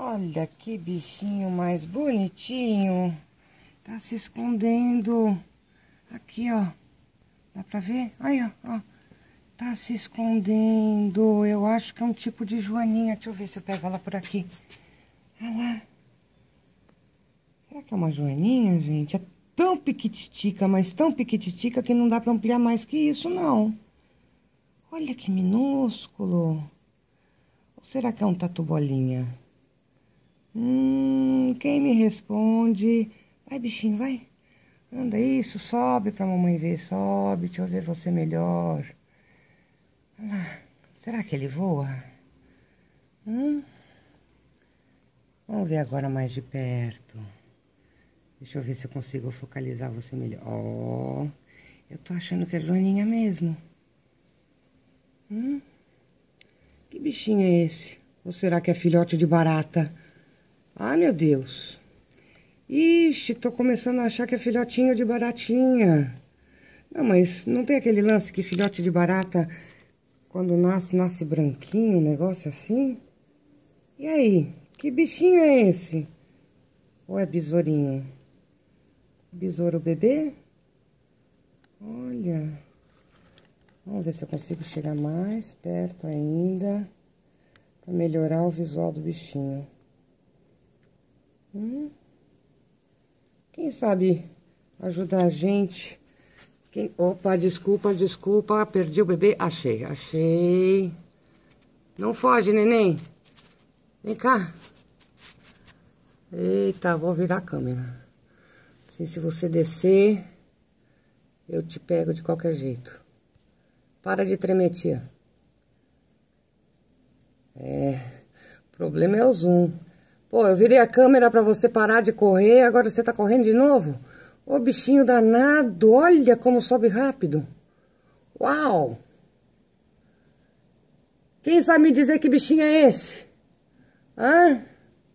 Olha que bichinho mais bonitinho. Tá se escondendo. Aqui, ó. Dá pra ver? Aí, ó. Tá se escondendo. Eu acho que é um tipo de joaninha. Deixa eu ver se eu pego ela por aqui. Olha lá. Será que é uma joaninha, gente? É tão piquititica, mas tão piquititica que não dá pra ampliar mais que isso, não. Olha que minúsculo. Ou será que é um tatu-bolinha? Quem me responde? Vai, bichinho, vai. Anda isso, sobe pra mamãe ver, sobe. Deixa eu ver você melhor. Olha lá. Será que ele voa? Vamos ver agora mais de perto. Deixa eu ver se eu consigo focalizar você melhor. Ó, eu tô achando que é joaninha mesmo. Que bichinho é esse? Ou será que é filhote de barata? Ah, meu Deus. Ixi, tô começando a achar que é filhotinho de baratinha. Não, mas não tem aquele lance que filhote de barata, quando nasce branquinho, um negócio assim? E aí? Que bichinho é esse? Ou é besourinho? Besouro bebê? Olha. Vamos ver se eu consigo chegar mais perto ainda, pra melhorar o visual do bichinho. Quem sabe ajudar a gente? Opa, desculpa, perdi o bebê. Achei. Não foge, neném. Vem cá. Eita, vou virar a câmera. Assim, se você descer, eu te pego de qualquer jeito. Para de tremer, tia. O problema é o zoom. Pô, eu virei a câmera pra você parar de correr, agora você tá correndo de novo? Ô, bichinho danado, olha como sobe rápido. Uau! Quem sabe me dizer que bichinho é esse? Hã?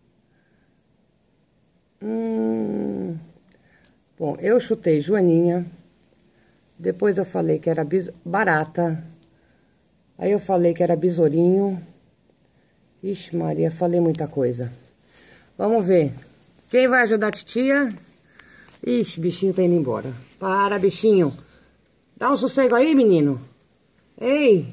Bom, eu chutei joaninha. Depois eu falei que era barata. Aí eu falei que era besourinho. Ixi, Maria, falei muita coisa. Vamos ver. Quem vai ajudar a titia? Ixi, bichinho tá indo embora. Para, bichinho. Dá um sossego aí, menino. Ei.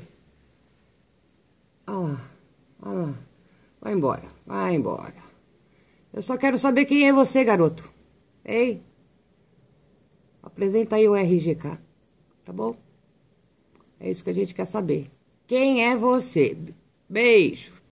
Olha lá. Vai embora. Eu só quero saber quem é você, garoto. Ei. Apresenta aí o RGK. Tá bom? É isso que a gente quer saber. Quem é você? Beijo.